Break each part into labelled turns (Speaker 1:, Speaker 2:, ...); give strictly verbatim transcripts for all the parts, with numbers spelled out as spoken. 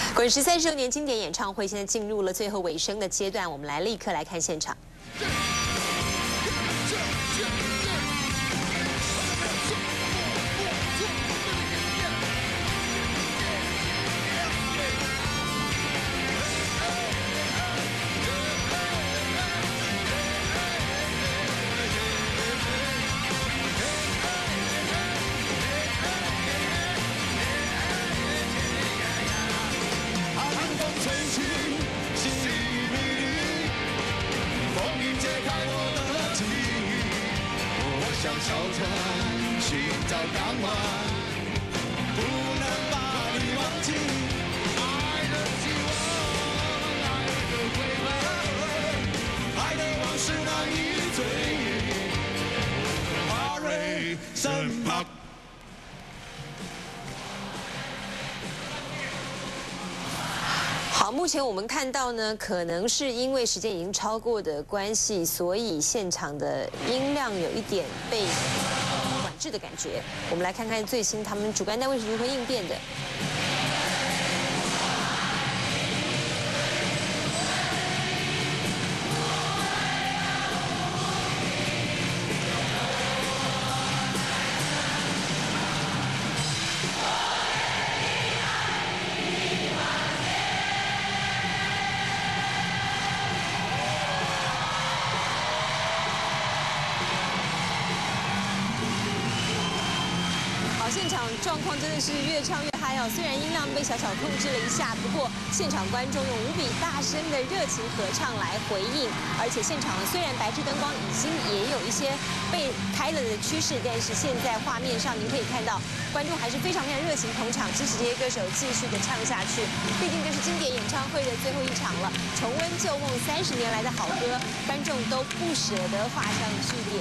Speaker 1: 滚石三十周年经典演唱会现在进入了最后尾声的阶段，我们来立刻来看现场。
Speaker 2: 像小船寻找港湾，不能把你忘记。爱的希望，爱的回味，爱的往事难以追忆。阿瑞身旁。
Speaker 1: 好，目前我们看到呢，可能是因为时间已经超过的关系，所以现场的音量有一点被管制的感觉。我们来看看最新他们主办单位是如何应变的。 现场状况真的是越唱越嗨哦！虽然音量被小小控制了一下，不过现场观众用无比大声的热情合唱来回应。而且现场虽然白炽灯光已经也有一些被开了的趋势，但是现在画面上您可以看到，观众还是非常非常热情捧场，支持这些歌手继续的唱下去。毕竟这是经典演唱会的最后一场了，重温旧梦三十年来的好歌，观众都不舍得画上句点。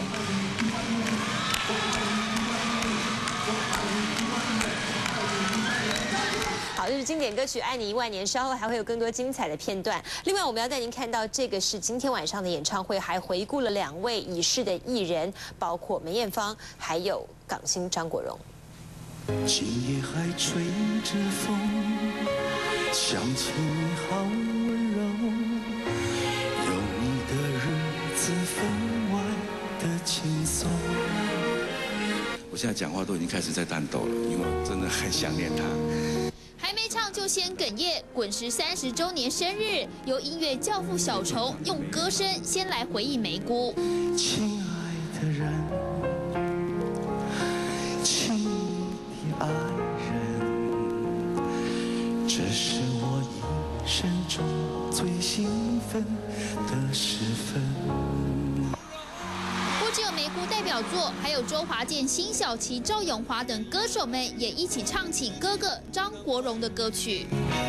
Speaker 1: 好，这是经典歌曲《爱你一万年》，稍后还会有更多精彩的片段。另外，我们要带您看到，这个是今天晚上的演唱会，还回顾了两位已逝的艺人，包括梅艳芳，还有港星张国荣。
Speaker 2: 今夜还吹着风，想起你好温柔，有你的日子分外的轻松。我现在讲话都已经开始在颤抖了，因为我真的很想念他。
Speaker 3: 还没唱就先哽咽，滚石三十周年生日，由音乐教父小虫用歌声先来回忆梅姑。
Speaker 2: 亲爱的人，亲密的爱人，这是我一生中最兴奋的时分。
Speaker 3: 不只有梅姑代表作，还有周华健、辛晓琪、赵咏华等歌手们也一起唱起哥哥张国荣的歌曲。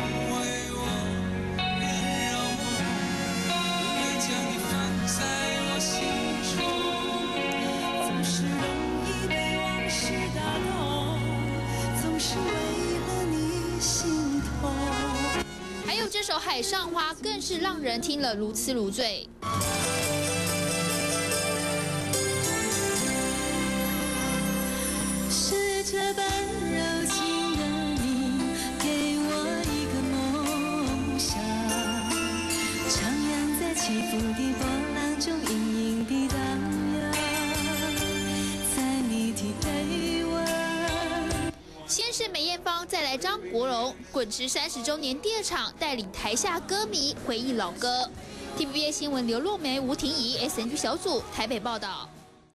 Speaker 3: 还有这首《海上花》更是让人听了如痴如醉。
Speaker 4: 是这般柔情的你，给我一个梦想，徜徉在起伏的波浪中，隐隐地荡漾，在你的臂弯。
Speaker 3: 先是梅艳芳，再来张国荣，滚石三十周年第二场，带领台下歌迷回忆老歌。T V B S 新闻刘若梅、吴婷怡 S N G 小组台北报道。